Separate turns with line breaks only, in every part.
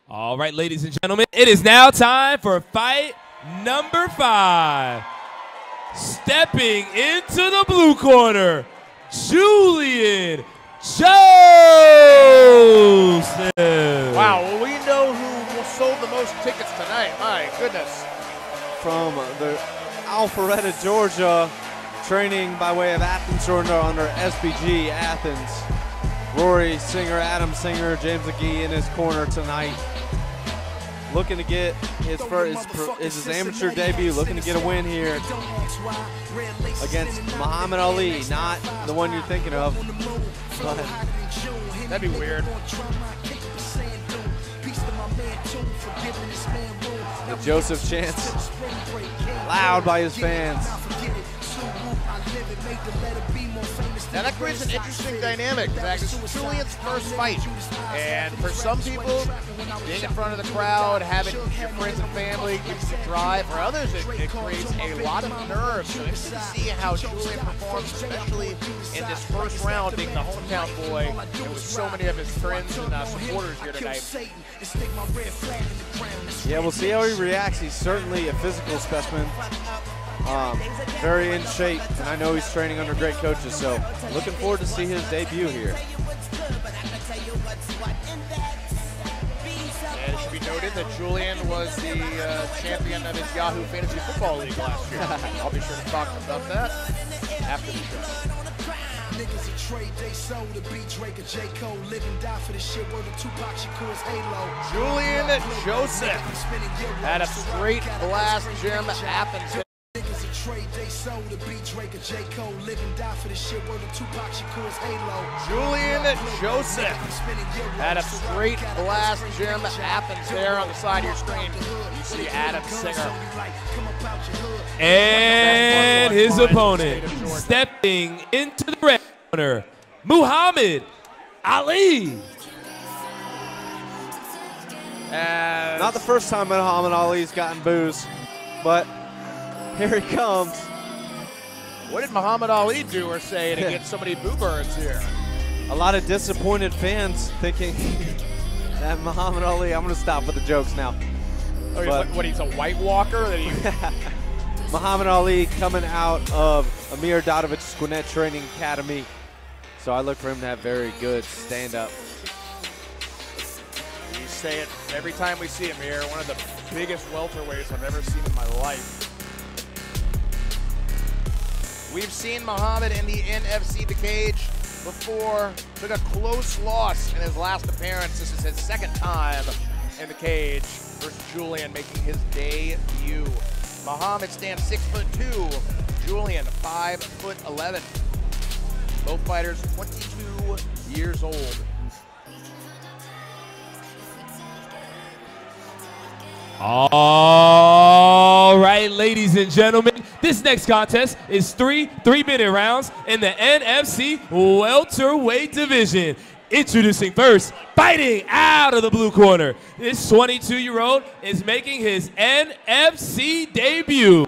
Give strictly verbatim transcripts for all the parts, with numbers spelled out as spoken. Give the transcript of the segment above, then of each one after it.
All right, ladies and gentlemen, it is now time for fight number five. Stepping into the blue corner, Julian Joseph.
Wow, well, we know who sold the most tickets tonight. My goodness.
From the Alpharetta, Georgia, training by way of Athens, Georgia under S B G Athens. Rory Singer, Adam Singer, James McGee in his corner tonight. Looking to get his first, his, his amateur debut, looking to get a win here against Muhammad Ali, not the one you're thinking of. But
that'd be weird.
The Joseph chants loud by his fans.
Now that creates an interesting dynamic. This is Julian's first fight, and for some people, being in front of the crowd, having your friends and family gives you drive. For others, it, it creates a lot of nerves. So interested to see how Julian performs, especially in this first round, being the hometown boy, and with so many of his friends and uh, supporters here tonight.
Yeah, we'll see how he reacts. He's certainly a physical specimen. Um, very in shape, and I know he's training under great coaches, so looking forward to see his debut here.
And it should be noted that Julian was the uh, champion of his Yahoo Fantasy Football League last year. I'll be sure to talk about that after the show.
Niggas a trade they sold to beat Drake or J. Cole. Live and die for the shit where the Tupac Shakur's halo.
Julian Joseph had a straight blast gym Athens.
Niggas a trade they sold to beat Drake or J. Cole. Live and die for the shit where the Tupac Shakur's halo.
Julian Joseph had a straight blast gym Athens there on the side of your screen. You see Adam Singer.
And his opponent, stepping into the red corner, Muhammad Ali.
As
Not the first time Muhammad Ali's gotten boos, but here he comes.
what did Muhammad Ali do or say to get so many boo birds here?
A lot of disappointed fans thinking that Muhammad Ali, I'm going to stop with the jokes now.
Oh, he's
But-
like, what, he's a White Walker? That he,
Muhammad Ali coming out of Amir Dadovich's Gwinnett Training Academy. So I look for him to have very good stand-up.
we say it every time we see him here. One of the biggest welterweights I've ever seen in my life. We've seen Muhammad in the N F C The Cage before. Took a close loss in his last appearance. This is his second time in the cage versus Julian making his debut. Muhammad stands six foot two. Julian five foot eleven. Both fighters twenty-two years old.
All right, ladies and gentlemen, this next contest is three three-minute rounds in the N F C welterweight division. Introducing first, fighting out of the blue corner, this twenty-two-year-old is making his N F C debut.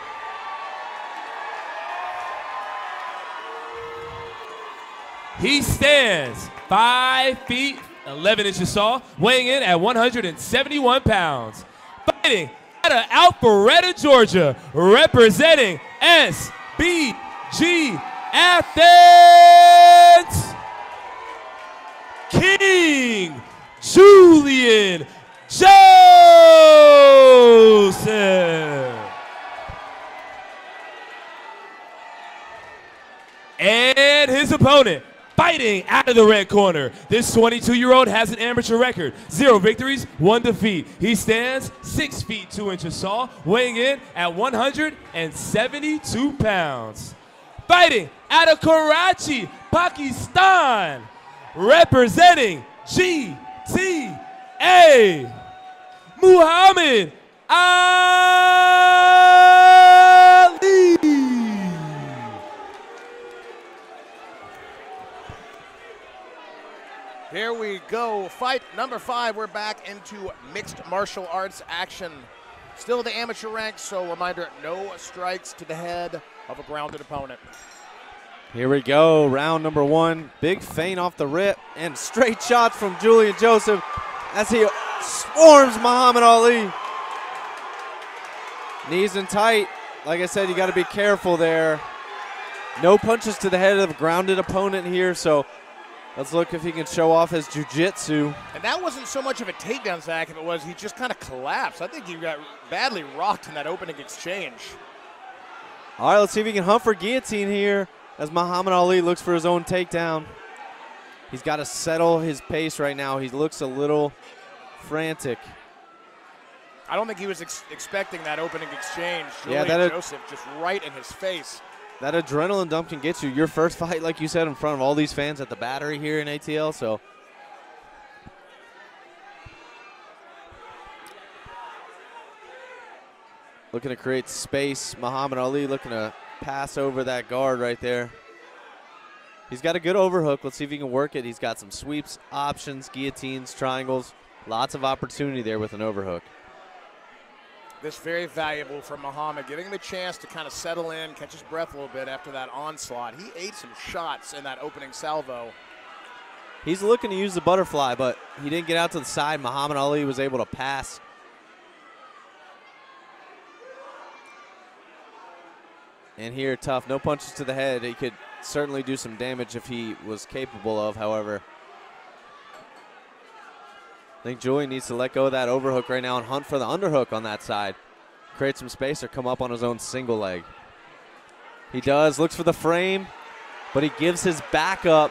He stands five feet eleven inches tall, weighing in at one hundred seventy-one pounds. Fighting out of Alpharetta, Georgia, representing S B G Athens, King Julian Joseph. And his opponent, fighting out of the red corner, this twenty-two-year-old has an amateur record, zero victories, one defeat. He stands six feet two inches tall, weighing in at one hundred seventy-two pounds. Fighting out of Karachi, Pakistan, representing G T A, Muhammad Ali.
Here we go, fight number five. We're back into mixed martial arts action. Still the amateur ranks, so reminder, no strikes to the head of a grounded opponent.
Here we go, round number one. Big feint off the rip and straight shots from Julian Joseph as he swarms Muhammad Ali. Knees in tight. Like I said, you got to be careful there. No punches to the head of a grounded opponent here, so let's look if he can show off his jiu-jitsu.
And that wasn't so much of a takedown, Zach, if it was he just kind of collapsed. I think he got badly rocked in that opening exchange.
All right, let's see if he can hunt for guillotine here as Muhammad Ali looks for his own takedown. He's got to settle his pace right now. He looks a little frantic.
I don't think he was ex expecting that opening exchange.
Yeah,
Julian
that
Joseph just right in his face.
That adrenaline dump can get you. Your first fight, like you said, in front of all these fans at the Battery here in A T L, so. Looking to create space. Muhammad Ali looking to pass over that guard right there. He's got a good overhook. Let's see if he can work it. He's got some sweeps, options, guillotines, triangles. Lots of opportunity there with an overhook.
This very valuable for Muhammad, giving him a chance to kind of settle in, catch his breath a little bit after that onslaught. He ate some shots in that opening salvo.
He's looking to use the butterfly, but he didn't get out to the side. Muhammad Ali was able to pass. And here, tough. No punches to the head. He could certainly do some damage if he was capable of, however. I think Julian needs to let go of that overhook right now and hunt for the underhook on that side. Create some space or come up on his own single leg. He does, looks for the frame, but he gives his back up.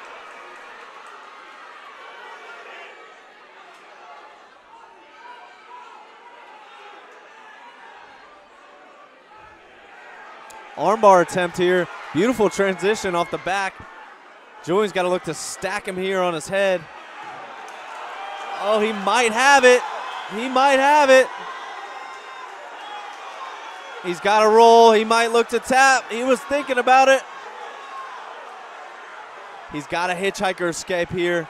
Armbar attempt here. Beautiful transition off the back. Julian's got to look to stack him here on his head. Oh, he might have it. He might have it. He's got to roll. He might look to tap. He was thinking about it. He's got a hitchhiker escape here.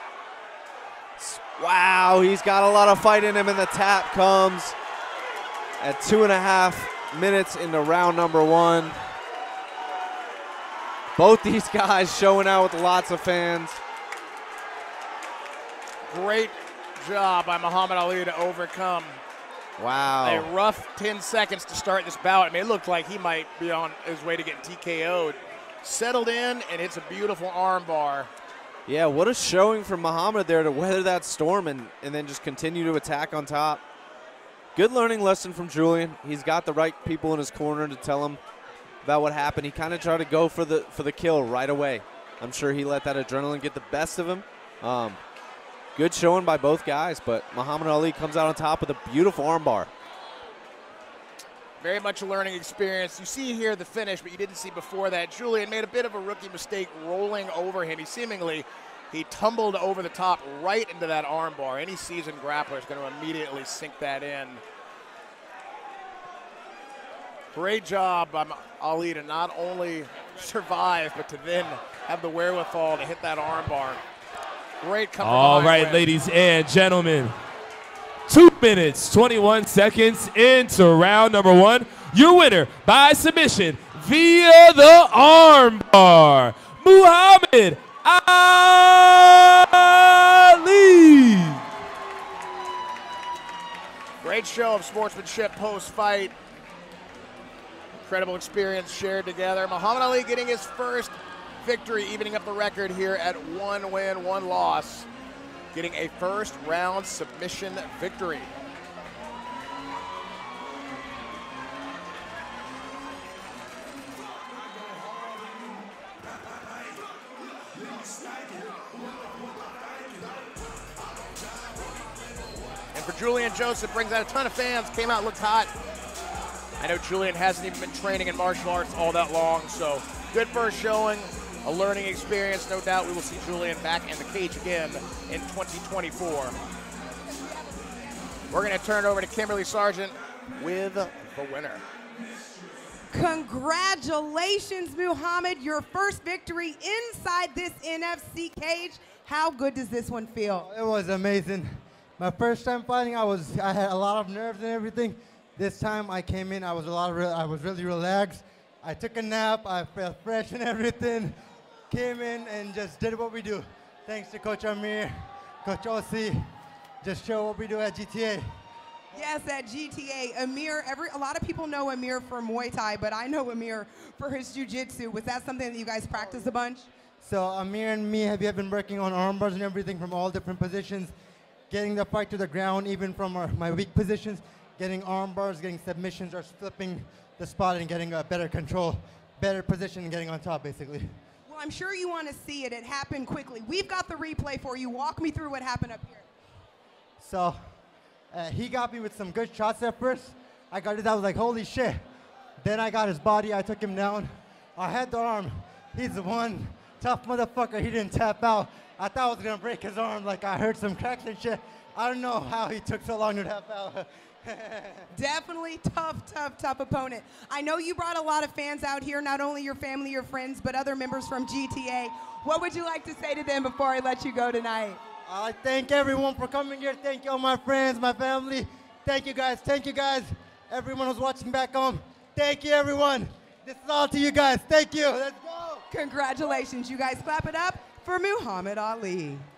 Wow, he's got a lot of fight in him, and the tap comes at two and a half minutes into round number one. Both these guys showing out with lots of fans.
Great job by Muhammad Ali to overcome.
Wow.
A rough ten seconds to start this bout. I mean, it looked like he might be on his way to getting T K O'd. Settled in, and it's a beautiful arm bar.
Yeah, what a showing from Muhammad there to weather that storm and, and then just continue to attack on top. Good learning lesson from Julian. He's got the right people in his corner to tell him about what happened. He kind of tried to go for the for the kill right away. I'm sure he let that adrenaline get the best of him. Um, good showing by both guys, but Muhammad Ali comes out on top with a beautiful armbar.
Very much a learning experience. You see here the finish, but you didn't see before that. Julian made a bit of a rookie mistake rolling over him. He seemingly, he tumbled over the top right into that armbar. Any seasoned grappler is going to immediately sink that in. Great job by Ali to not only survive, but to then have the wherewithal to hit that armbar. Great comeback.
All right,
win.
ladies and gentlemen. Two minutes, twenty-one seconds into round number one. Your winner by submission via the armbar, Muhammad Ali.
Great show of sportsmanship post-fight. Incredible experience shared together. Muhammad Ali getting his first victory, evening up the record here at one win, one loss. Getting a first round submission victory. And for Julian Joseph, brings out a ton of fans, came out, looked hot. I know Julian hasn't even been training in martial arts all that long, so good first showing. A learning experience, no doubt we will see Julian back in the cage again in twenty twenty-four. We're going to turn it over to Kimberly Sargent with the winner.
Congratulations, Muhammad, your first victory inside this N F C cage. How good does this one feel?
It was amazing. My first time fighting, I was I had a lot of nerves and everything. This time I came in, I was a lot of I was really relaxed. I took a nap, I felt fresh and everything. Came in and just did what we do. Thanks to Coach Amir, Coach O C, just show what we do at G T A.
Yes, at G T A. Amir, every, a lot of people know Amir for Muay Thai, but I know Amir for his jiu-jitsu. Was that something that you guys practiced a bunch?
So Amir and me have, have been working on arm bars and everything from all different positions, getting the fight to the ground, even from our, my weak positions, getting arm bars, getting submissions, or flipping the spot and getting a better control, better position, and getting on top, basically.
Well, I'm sure you want to see it. It happened quickly. We've got the replay for you. Walk me through what happened up here.
So uh, he got me with some good shots at first. I got it, I was like, holy shit. Then I got his body, I took him down. I had the arm. He's the one tough motherfucker, he didn't tap out. I thought I was gonna break his arm, like I heard some cracks and shit. I don't know how he took so long to tap out.
Definitely tough, tough, tough opponent. I know you brought a lot of fans out here, not only your family, your friends, but other members from G T A. What would you like to say to them before I let you go tonight?
I thank everyone for coming here. Thank you all my friends, my family. Thank you guys, thank you guys. Everyone who's watching back home, thank you everyone. This is all to you guys, thank you, let's go.
Congratulations, you guys clap it up for Muhammad Ali.